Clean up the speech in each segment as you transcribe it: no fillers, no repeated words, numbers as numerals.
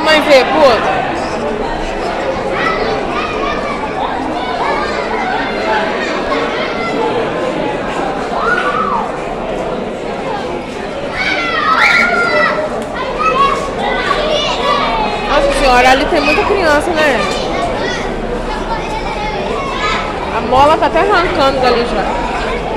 mãe ver, pô. Nossa senhora, ali tem muita criança, né? A mola tá até arrancando dali já.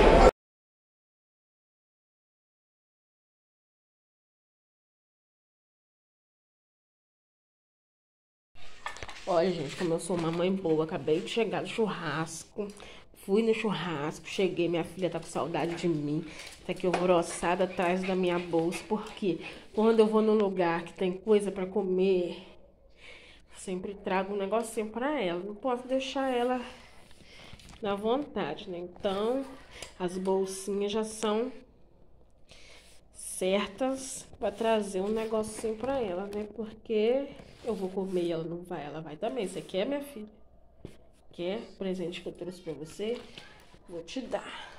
Olha, gente, como eu sou uma mãe boa, acabei de chegar do churrasco. Fui no churrasco, cheguei, minha filha tá com saudade de mim. Tá aqui alvoroçada atrás da minha bolsa, porque quando eu vou num lugar que tem coisa pra comer, sempre trago um negocinho pra ela. Não posso deixar ela na vontade, né? Então, as bolsinhas já são certas pra trazer um negocinho pra ela, né? Porque eu vou comer e ela não vai, ela vai também. Você quer, minha filha? Quer? Presente que eu trouxe pra você? Vou te dar.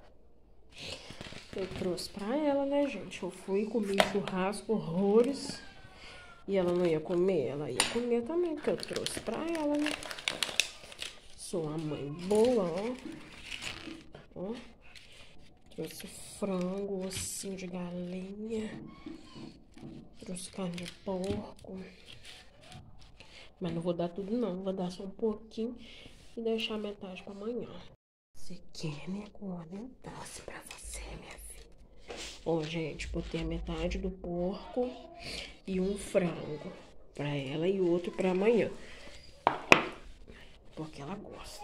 Eu trouxe pra ela, né, gente? Eu fui comer churrasco, horrores. E ela não ia comer? Ela ia comer também, porque eu trouxe pra ela, né? Sou uma mãe boa, ó. Ó. Trouxe frango, ossinho de galinha. Trouxe carne de porco. Mas não vou dar tudo não, vou dar só um pouquinho e deixar metade pra amanhã. Você quer, minha gorda? Eu trouxe pra você, minha filha. Ó, gente, botei a metade do porco e um frango pra ela e outro pra amanhã. Porque ela gosta.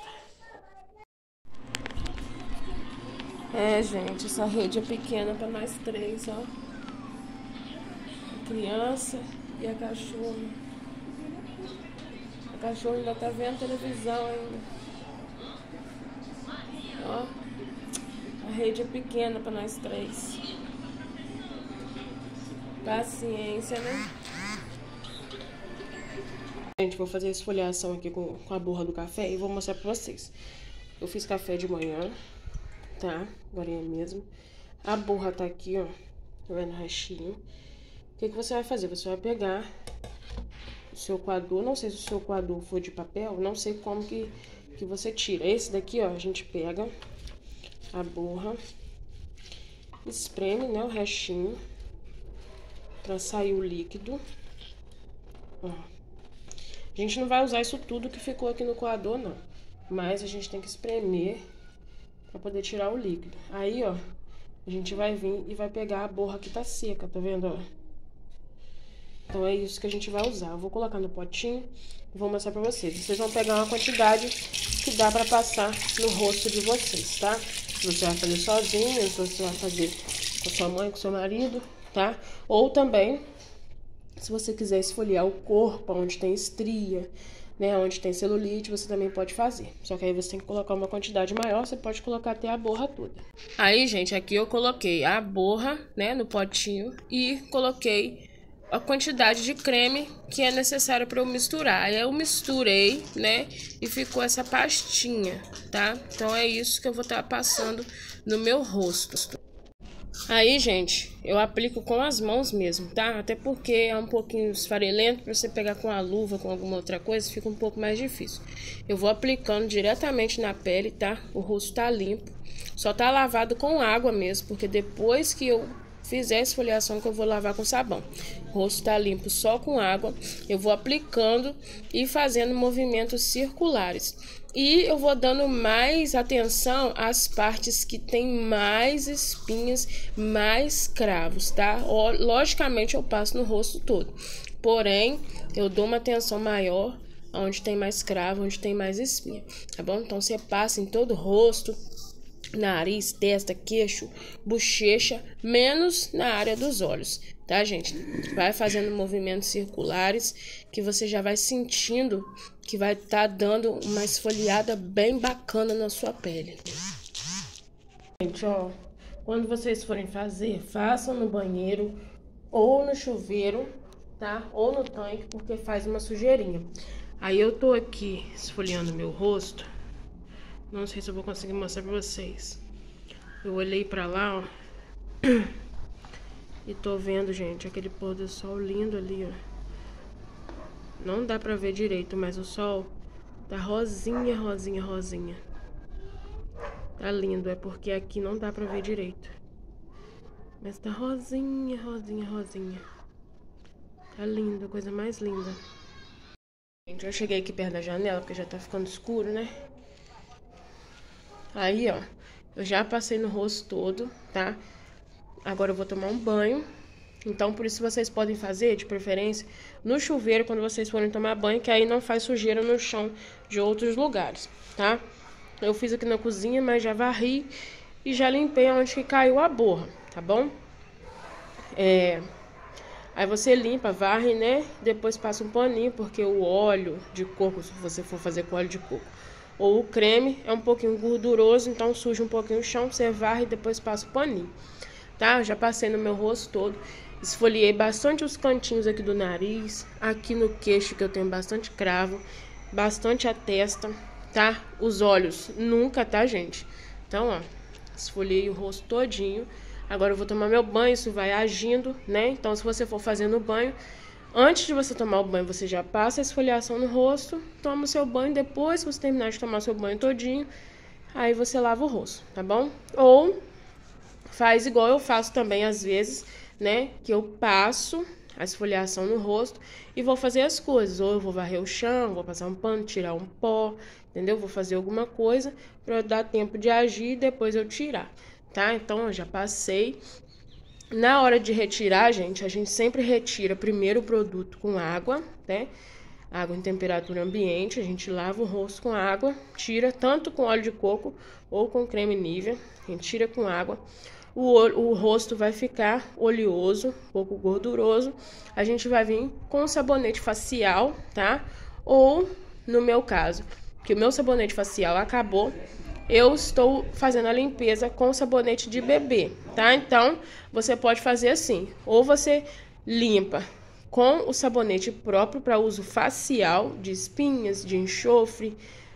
É, gente, essa rede é pequena pra nós três, ó. A criança e a cachorra. A cachorra ainda tá vendo televisão ainda. Ó. A rede é pequena pra nós três. Paciência, né? Gente, vou fazer a esfoliação aqui com a borra do café e vou mostrar pra vocês. Eu fiz café de manhã, tá? Agora é mesmo. A borra tá aqui, ó. Tá vendo o restinho? O que você vai fazer? Você vai pegar o seu coador. Não sei se o seu coador for de papel. Não sei como que você tira. Esse daqui, ó, a gente pega a borra, espreme, né, o restinho pra sair o líquido. Ó. A gente não vai usar isso tudo que ficou aqui no coador, não. Mas a gente tem que espremer pra poder tirar o líquido. Aí, ó, a gente vai vir e vai pegar a borra que tá seca, tá vendo, ó? Então é isso que a gente vai usar. Eu vou colocar no potinho e vou mostrar pra vocês. Vocês vão pegar uma quantidade que dá pra passar no rosto de vocês, tá? Se você vai fazer sozinho, se você vai fazer com sua mãe, com seu marido, tá? Ou também, se você quiser esfoliar o corpo, onde tem estria, né, onde tem celulite, você também pode fazer. Só que aí você tem que colocar uma quantidade maior, você pode colocar até a borra toda. Aí, gente, aqui eu coloquei a borra, né, no potinho e coloquei a quantidade de creme que é necessário para eu misturar. Aí eu misturei, né, e ficou essa pastinha, tá? Então é isso que eu vou estar passando no meu rosto. Aí, gente, eu aplico com as mãos mesmo, tá? Até porque é um pouquinho esfarelento, pra você pegar com a luva, com alguma outra coisa, fica um pouco mais difícil. Eu vou aplicando diretamente na pele, tá? O rosto tá limpo. Só tá lavado com água mesmo, porque depois que eu fizer a esfoliação que eu vou lavar com sabão. O rosto tá limpo só com água. Eu vou aplicando e fazendo movimentos circulares. E eu vou dando mais atenção às partes que tem mais espinhas, mais cravos, tá? Logicamente eu passo no rosto todo. Porém, eu dou uma atenção maior onde tem mais cravo, onde tem mais espinha, tá bom? Então você passa em todo o rosto, nariz, testa, queixo, bochecha, menos na área dos olhos, tá, gente? Vai fazendo movimentos circulares que você já vai sentindo que vai estar dando uma esfoliada bem bacana na sua pele. Gente, ó, quando vocês forem fazer, façam no banheiro ou no chuveiro, tá? Ou no tanque, porque faz uma sujeirinha. Aí eu tô aqui esfoliando meu rosto. Não sei se eu vou conseguir mostrar pra vocês. Eu olhei pra lá, ó. E tô vendo, gente, aquele pôr do sol lindo ali, ó. Não dá pra ver direito, mas o sol tá rosinha, rosinha, rosinha. Tá lindo, é porque aqui não dá pra ver direito. Mas tá rosinha, rosinha, rosinha. Tá lindo, coisa mais linda. Gente, eu cheguei aqui perto da janela, porque já tá ficando escuro, né? Aí, ó, eu já passei no rosto todo, tá? Agora eu vou tomar um banho. Então, por isso vocês podem fazer, de preferência, no chuveiro quando vocês forem tomar banho, que aí não faz sujeira no chão de outros lugares, tá? Eu fiz aqui na cozinha, mas já varri e já limpei onde que caiu a borra, tá bom? Aí você limpa, varre, né? Depois passa um paninho, porque o óleo de coco, se você for fazer com óleo de coco, ou o creme, é um pouquinho gorduroso, então suja um pouquinho o chão, você varre e depois passa o paninho, tá? Eu já passei no meu rosto todo, esfoliei bastante os cantinhos aqui do nariz, aqui no queixo, que eu tenho bastante cravo, bastante a testa, tá? Os olhos nunca, tá, gente? Então, ó, esfoliei o rosto todinho. Agora eu vou tomar meu banho, isso vai agindo, né? Então, se você for fazendo o banho, antes de você tomar o banho, você já passa a esfoliação no rosto, toma o seu banho, depois que você terminar de tomar seu banho todinho, aí você lava o rosto, tá bom? Ou faz igual eu faço também às vezes, né? Que eu passo a esfoliação no rosto e vou fazer as coisas. Ou eu vou varrer o chão, vou passar um pano, tirar um pó, entendeu? Vou fazer alguma coisa para dar tempo de agir e depois eu tirar, tá? Então eu já passei. Na hora de retirar, gente, a gente sempre retira primeiro o produto com água, né? Água em temperatura ambiente, a gente lava o rosto com água, tira tanto com óleo de coco ou com creme Nivea, a gente tira com água. O rosto vai ficar oleoso, um pouco gorduroso. A gente vai vir com sabonete facial, tá? Ou, no meu caso, que o meu sabonete facial acabou, eu estou fazendo a limpeza com sabonete de bebê, tá? Então, você pode fazer assim, ou você limpa com o sabonete próprio para uso facial, de espinhas, de enxofre,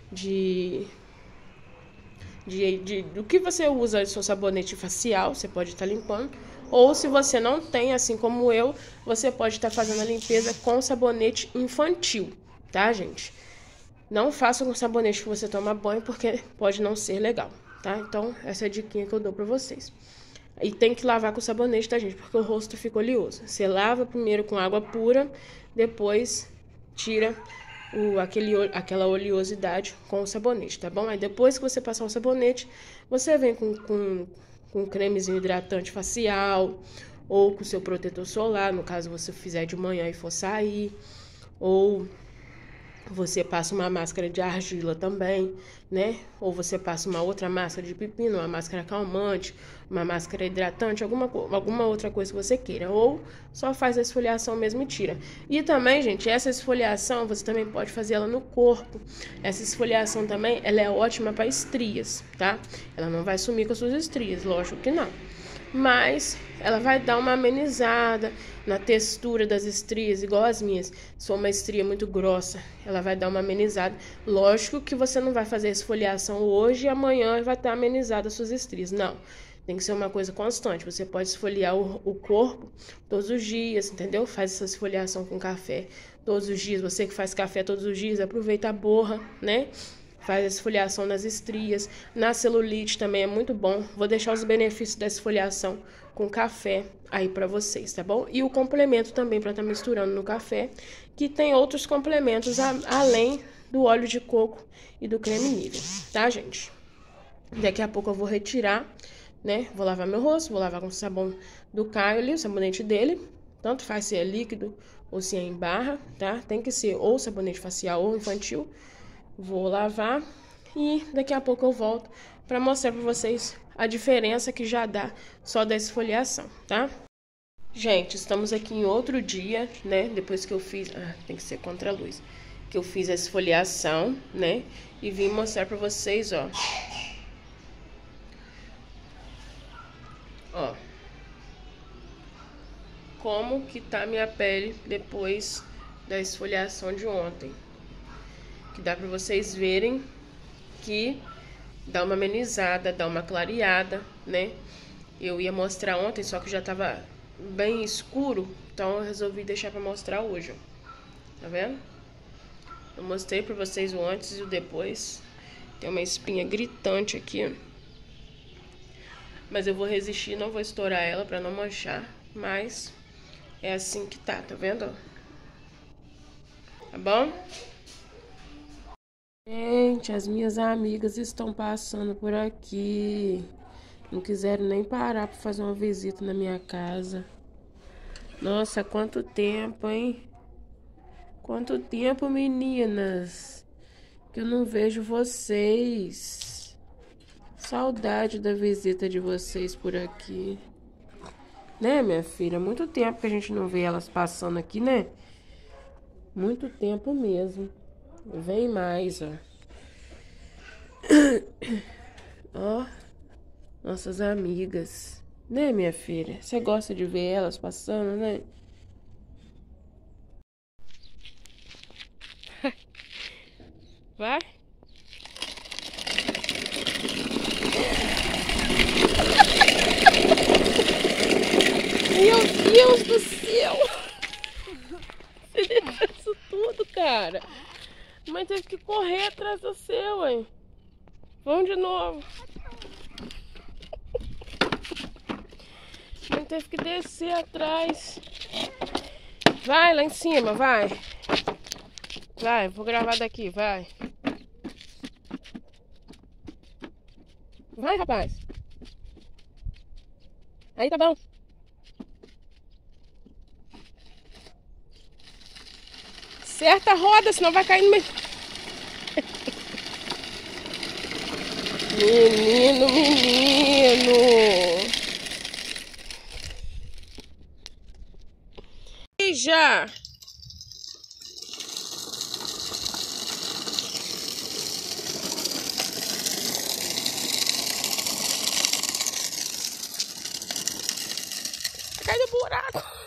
do que você usa o seu sabonete facial, você pode estar limpando. Ou se você não tem, assim como eu, você pode estar fazendo a limpeza com sabonete infantil, tá, gente? Não faça com sabonete que você toma banho, porque pode não ser legal, tá? Então, essa é a diquinha que eu dou pra vocês. E tem que lavar com sabonete, tá, gente? Porque o rosto fica oleoso. Você lava primeiro com água pura, depois tira aquela oleosidade com o sabonete, tá bom? Aí depois que você passar o sabonete, você vem com um cremezinho hidratante facial, ou com o seu protetor solar, no caso você fizer de manhã e for sair, ou você passa uma máscara de argila também, né? Ou você passa uma outra máscara de pepino, uma máscara calmante, uma máscara hidratante, alguma outra coisa que você queira. Ou só faz a esfoliação mesmo e tira. E também, gente, essa esfoliação você também pode fazer ela no corpo. Essa esfoliação também, ela é ótima para estrias, tá? Ela não vai sumir com as suas estrias, lógico que não. Mas ela vai dar uma amenizada na textura das estrias, igual as minhas. Se for uma estria muito grossa, ela vai dar uma amenizada. Lógico que você não vai fazer esfoliação hoje e amanhã vai estar amenizada as suas estrias. Não, tem que ser uma coisa constante. Você pode esfoliar o corpo todos os dias, entendeu? Faz essa esfoliação com café todos os dias. Você que faz café todos os dias, aproveita a borra, né? Faz a esfoliação nas estrias, na celulite também é muito bom. Vou deixar os benefícios da esfoliação com café aí pra vocês, tá bom? E o complemento também pra estar misturando no café, que tem outros complementos além do óleo de coco e do creme Nivea, tá, gente? Daqui a pouco eu vou retirar, né? Vou lavar meu rosto, vou lavar com o sabão do Caio ali, o sabonete dele. Tanto faz se é líquido ou se é em barra, tá? Tem que ser ou sabonete facial ou infantil. Vou lavar e daqui a pouco eu volto para mostrar para vocês a diferença que já dá só da esfoliação, tá? Gente, estamos aqui em outro dia, né? Depois que eu fiz... tem que ser contra a luz. Que eu fiz a esfoliação, né? E vim mostrar para vocês, ó. Ó. Como que tá minha pele depois da esfoliação de ontem. Que dá pra vocês verem que dá uma amenizada, dá uma clareada, né? Eu ia mostrar ontem, só que já tava bem escuro, então eu resolvi deixar pra mostrar hoje, ó. Tá vendo? Eu mostrei pra vocês o antes e o depois. Tem uma espinha gritante aqui. Mas eu vou resistir, não vou estourar ela pra não manchar. Mas é assim que tá vendo? Tá bom? Gente, as minhas amigas estão passando por aqui. Não quiseram nem parar pra fazer uma visita na minha casa. Nossa, quanto tempo, hein? Quanto tempo, meninas, que eu não vejo vocês. Saudade da visita de vocês por aqui. Né, minha filha? Muito tempo que a gente não vê elas passando aqui, né? Muito tempo mesmo. Vem mais, ó. Ó, nossas amigas. Né, minha filha? Você gosta de ver elas passando, né? Vai. Meu Deus do céu! Você deixou isso tudo, cara? Mas teve que correr atrás do seu, hein? Vamos de novo. Mas teve que descer atrás. Vai lá em cima, vai. Vai, vou gravar daqui, vai. Vai, rapaz. Aí tá bom. Certa a roda, senão vai cair no meio. Menino, menino. E já. Cai no buraco.